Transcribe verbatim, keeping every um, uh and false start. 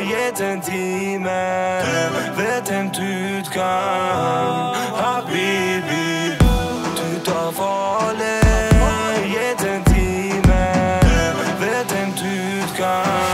jeden time vet en tutgang, habibi. Du tar farlig jeden time vet en tutgang.